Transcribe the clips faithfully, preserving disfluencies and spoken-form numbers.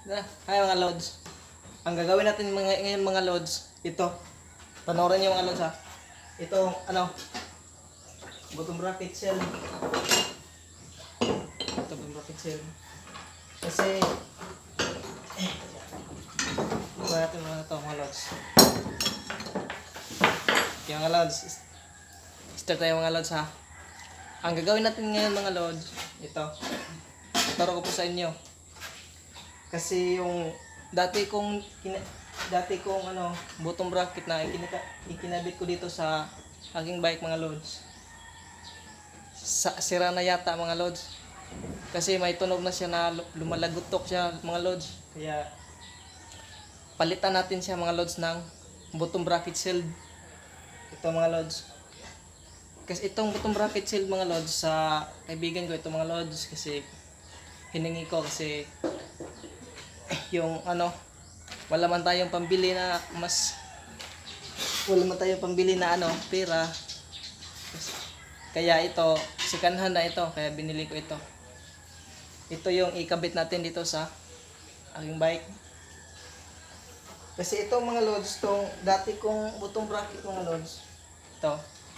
Na, Hi mga lods. Ang gagawin natin mga, ngayon mga lods, ito. Panoorin niyo mga lods ha. Ito, ano, bottom bracket shell. Ito, bottom bracket shell. Kasi, eh, gawin natin mga ito mga lods. Yung mga lods, start tayo mga lods ha. Ang gagawin natin ngayon mga lods, ito. Turo ko po sa inyo. Kasi yung dati kong kina, dati kong ano, bottom bracket na ikinaka, ikinabit ko dito sa aking bike mga lods. Sa, sira na yata mga lods. Kasi may tunog na siya na lumalagutok siya mga lods. Kaya palitan natin siya mga lods ng bottom bracket shield. Ito mga lods. Kasi itong bottom bracket shield mga lods sa kaibigan ko ito mga lods kasi hiningi ko kasi yung ano wala man tayong pambili na mas wala man tayong pambili na ano pera kaya ito sikanhan na ito kaya binili ko ito ito yung ikabit natin dito sa aking bike kasi ito mga lods tong dati kong bottom bracket mga lods ito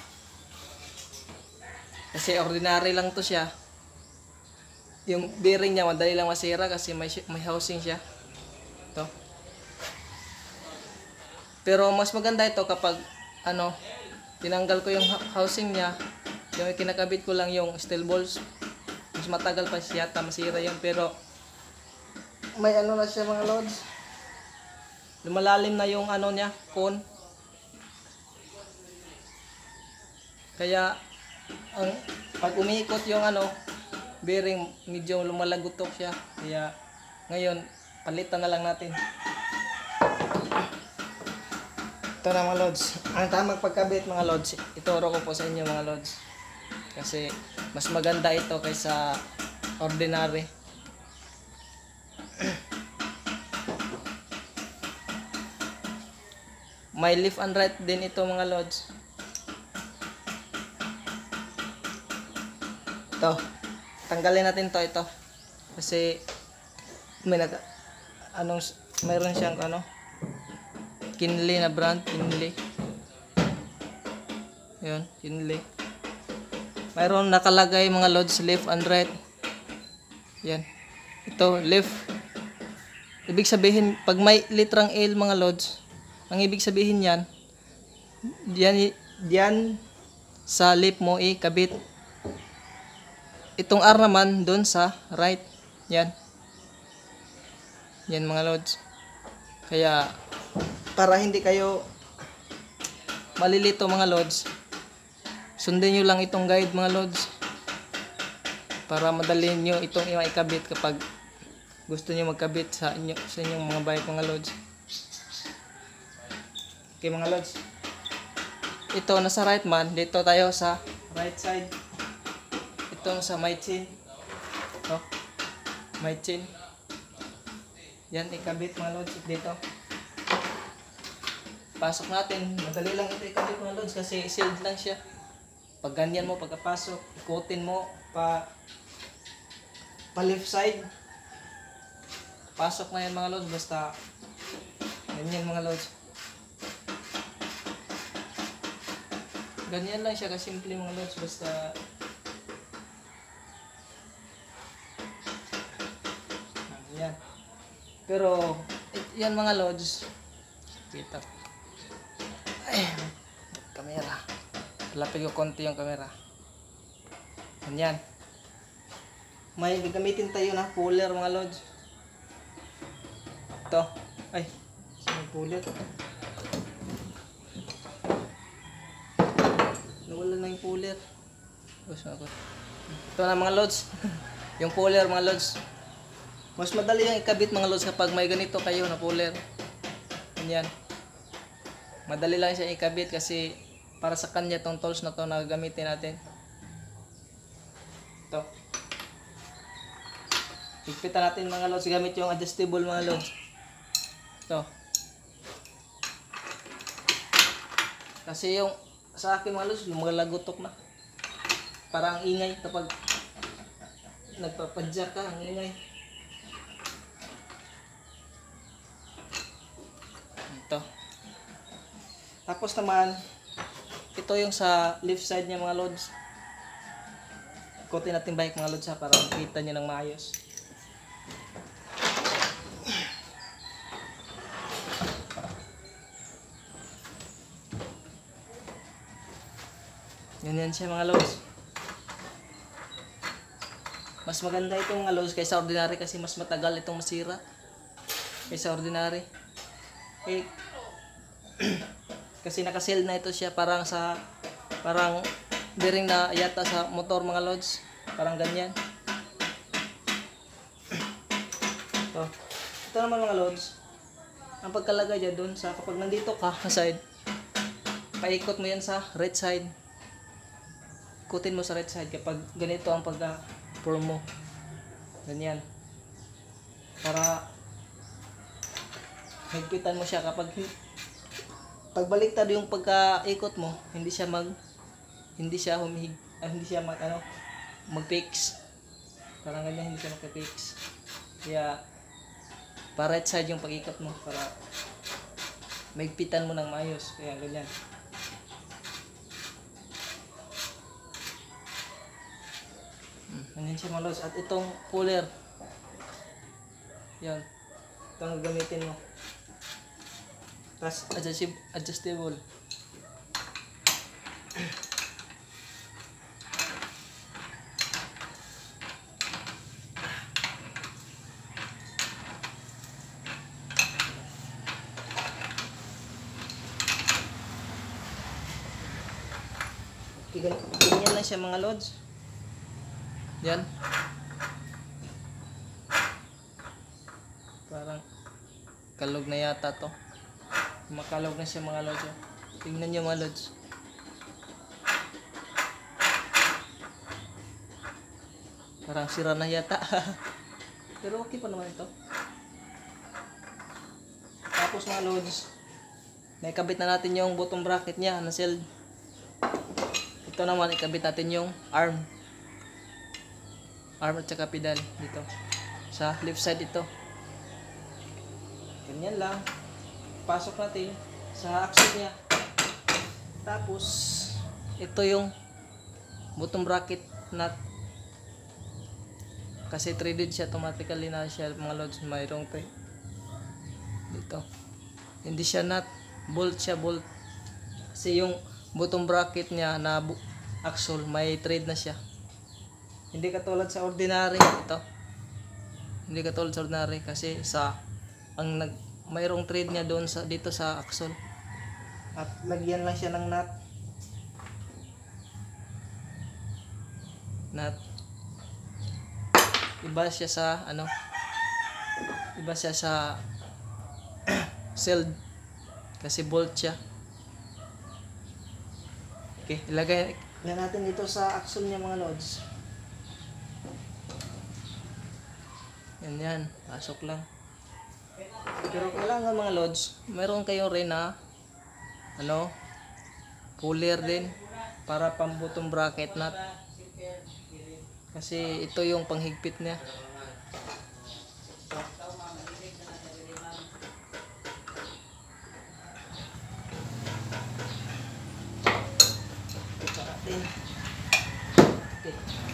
kasi ordinary lang to siya yung bearing niya madali lang masira kasi may, may housing siya ito pero mas maganda ito kapag ano tinanggal ko yung housing niya yung kinakabit ko lang yung steel balls mas matagal pa siya ta masira yun pero may ano na siya mga lods lumalalim na yung ano niya cone kaya ang pag umiikot yung ano bearing medyo lumalagutok siya kaya ngayon palitan na lang natin ito na mga lods ang tamang pagkabit mga lods ituro ko po sa inyo mga lods kasi mas maganda ito kaysa ordinary may left and right din ito mga lods ito tanggalin natin to ito kasi may nag anong mayroon siyang ano Kinley na brand Kinley yun Kinley mayroon nakalagay mga lods left and right yan ito left ibig sabihin pag may litrang L mga lods ang ibig sabihin yan diyan diyan sa left mo ikabit itong R naman doon sa right. Yan. Yan mga lods. Kaya para hindi kayo malilito mga lods, sundin nyo lang itong guide mga lods. Para madali nyo itong ikabit kapag gusto nyo magkabit sa, inyo, sa inyong mga bike mga lods. Okay mga lods. Ito nasa right man, dito tayo sa right side. Itong sa my chin oh, my chin yan ikabit mga lods dito pasok natin madali lang ito ikabit mga lods kasi sealed lang siya pag ganyan mo pagkapasok ikutin mo pa pa left side pasok na yan mga lods basta ganyan mga lods ganyan lang siya kasimple mga lods basta yan. Pero yan mga lods. Kita. Ay, kamera. Lapit ko konti yung kamera. Yan. May gagamitin tayo na puller mga lods. Ito. Ay, saan yung puller? Nawala na yung puller. Ito na mga lods. Yung puller mga lods. Mas madali yung ikabit mga lods kapag may ganito kayo na puller. Ganyan. Madali lang siya ikabit kasi para sa kanya tong tools na to na gagamitin natin. Ito. Higpitan natin mga lods gamit yung adjustable mga lods. Ito. Kasi yung sa akin mga lods lumalagutok na. Parang ingay kapag nagpapadyak ka ang ingay. Ito. Tapos naman, ito yung sa left side niya mga lods. Ikutin natin bike mga lods ha, para makita nyo ng maayos. Ganyan siya mga lods. Mas maganda itong mga lods kaysa ordinary kasi mas matagal itong masira kaysa ordinary. Eh, kasi naka-sell na ito siya parang sa parang bearing na yata sa motor mga lods. Parang ganyan. Ito. Ito naman mga lods. Ang pagkalagay dyan doon sa kapag nandito ka sa side, paikot mo yan sa right side. Ikutin mo sa right side kapag ganito ang pagka-form mo. Ganyan. Para higpitan mo siya kapag pagbaliktad yung pagka-ikot mo, hindi siya mag hindi siya humihig, ah, hindi siya mag ano, mag-fix. Parang ganyan, hindi siya mag-fix. Kaya para right side yung pag-ikot mo para maigpitan mo ng maayos. Kaya ganyan. Ganyan siya mga lods. At itong puller, yan, itong gamitin mo. Tapos adjustable, adjustable. Ganyan lang siya mga lods. Yan. Parang kalog na yata to. Makalog na siya mga lods. Tingnan nyo mga lods. Parang sira na yata. Pero okay pa naman ito. Tapos mga lods, naikabit na natin yung bottom bracket niya na sealed. Ito naman ikabit natin yung arm. Arm at saka pedal dito sa left side. Ito ganyan lang, pasok natin sa axle niya. Tapos ito yung bottom bracket nut kasi threaded siya, automatically na siya mga lods. Mayroong thread dito, hindi siya nut, bolt siya, bolt kasi yung bottom bracket niya na axle may thread na siya. Hindi katulad sa ordinary ito. Hindi katulad sa ordinary kasi sa ang nag mayroong thread niya doon sa dito sa axle. At lagyan lang siya ng nut. Nut. Iba siya sa ano? Iba siya sa sealed kasi bolt siya. Okay, ilagay na natin dito sa axle niya mga lods. Yan yan, pasok lang. Pero kailangan mga lods, meron kayo rin na ano, puller din para pang bottom bracket nut. Kasi ito yung panghigpit niya. Ito natin. Okay.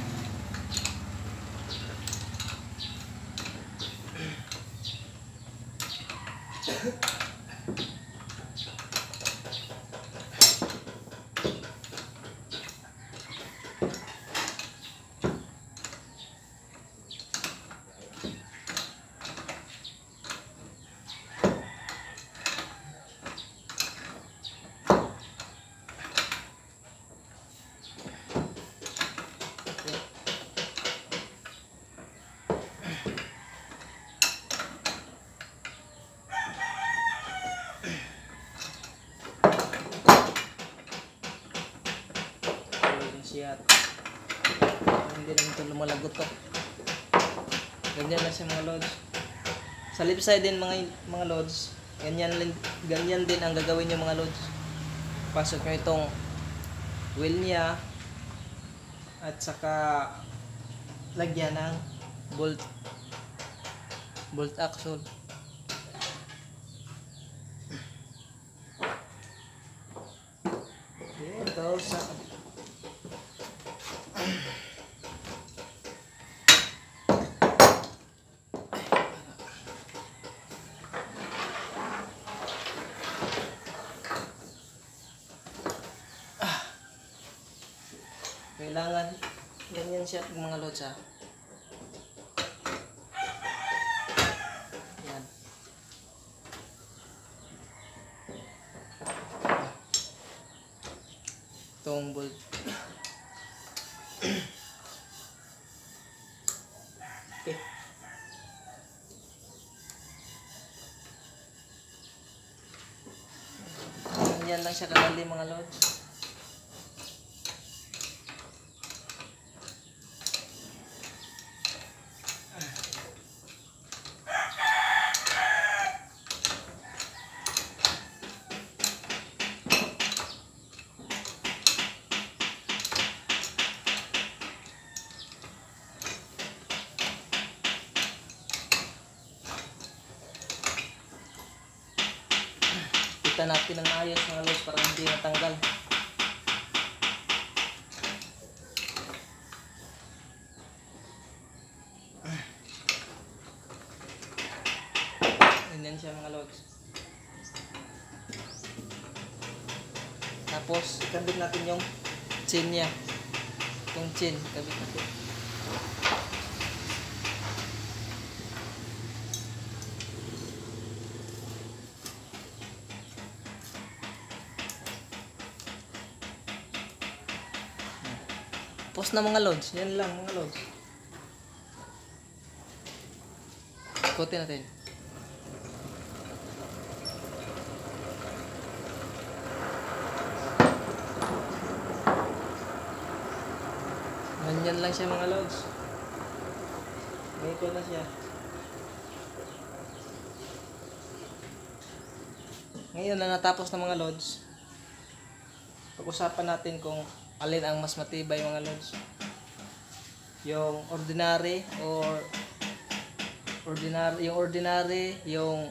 Siya. Hindi naman ito lumalagot to. Ganyan na siya mga lods. Sa left side din mga mga lods, ganyan, ganyan din ang gagawin nyo mga lods. Pasok nyo itong wheel niya at saka lagyan ng bolt bolt axle. ito sa ah. Kailangan ganyan siya mga lods ha. Yan. Itong bolt. Okay. Yan lang siya kadali mga lods. Kita natin ang ayos mga lods para hindi matanggal. Ganyan siya mga lods. Tapos ikabit natin yung chin niya. Yung chin, ikabit natin. Tapos na mga lods. Yan lang mga lods. Ikutin natin. Ganyan lang siya mga lods. Ganito na siya. Ngayon na natapos na mga lods. Pag-usapan natin kung alin ang mas matibay mga lods. Yung ordinary or ordinary, yung ordinary, yung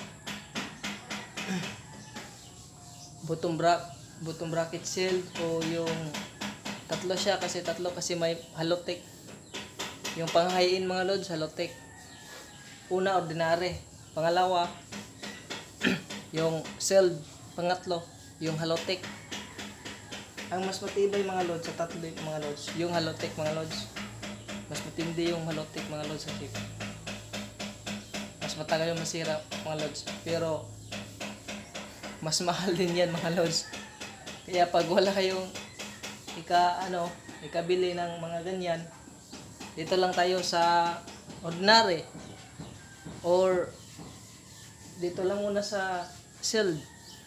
bottom bra bottom bracket shield o yung tatlo siya kasi tatlo kasi may halotek. Yung pang-high-end mga lods, halotek. Una ordinary, pangalawa yung shield, pangatlo yung halotek. Ang mas matibay mga lods sa tatlo mga lods, yung halotek mga lods. Mas matindi yung halotek mga lods sa ship. Mas matagal yung masira mga lods. Pero mas mahal din yan mga lods. Kaya pag wala kayong ika ano, ikabili ng mga ganyan, dito lang tayo sa ordinary or dito lang muna sa shield.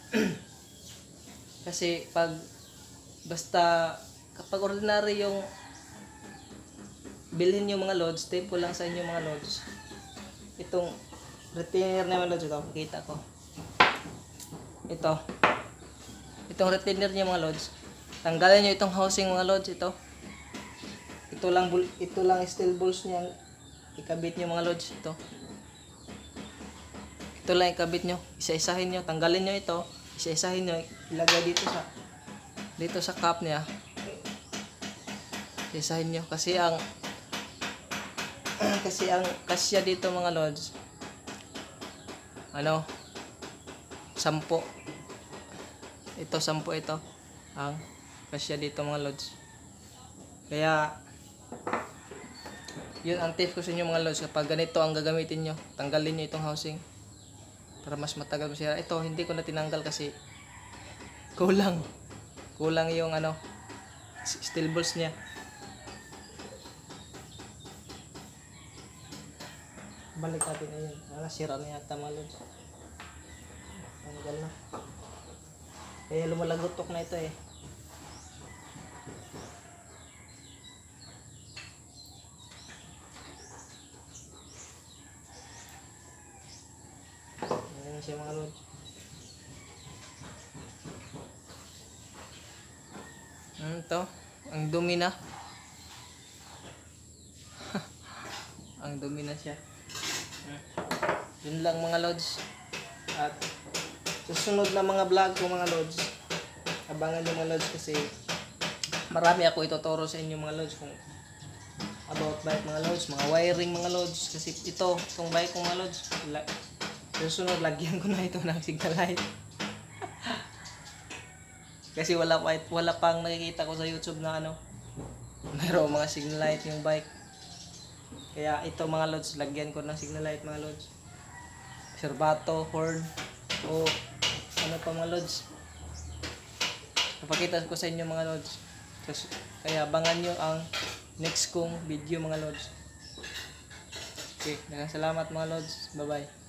Kasi pag basta kapag ordinary yung bilhin nyo mga lods, tape ko lang sa inyo mga lods. Itong retainer na mga lods, ito, kita ko. Ito. Itong retainer niya mga lods. Tanggalin nyo itong housing mga lods, ito. Ito lang, ito lang steel balls niya. Ikabit nyo mga lods, ito. Ito lang ikabit nyo. Isa-isahin nyo, tanggalin nyo ito. Isa-isahin nyo, ilagay dito sa dito sa cup niya. Isahin nyo kasi ang kasi ang kasya dito mga lods ano sampo, ito sampo, ito ang kasya dito mga lods. Kaya yun ang tip ko sa inyo mga lods, kapag ganito ang gagamitin nyo, tanggalin nyo itong housing para mas matagal masira. Ito hindi ko na tinanggal kasi kulang kulang yung ano steel balls niya. Balik natin ayun. Ah, sira na yata mga lods. Tanggal na. Eh lumalagotok na ito eh. Ayan siya mga lods. Hmm, ito. Ang dumi na. Ang dumi na siya. Yun lang mga lods. At susunod na mga vlog ko mga lods, Abangan nyo mga lods kasi marami ako ituturo sa inyo mga lods kung about bike mga lods, mga wiring mga lods. Kasi ito, itong bike ko mga lods, la, susunod lagyan ko na ito ng signal light. Kasi wala pa, wala pang nakikita ko sa YouTube na ano, mayroong mga signal light yung bike. Kaya ito mga lods, lagyan ko ng signal light mga lods. Serbato, horn, o ano pa mga lods. Napakita ko sa inyo mga lods. Kaya abangan nyo ang next kong video mga lods. Okay, salamat mga lods. Bye bye.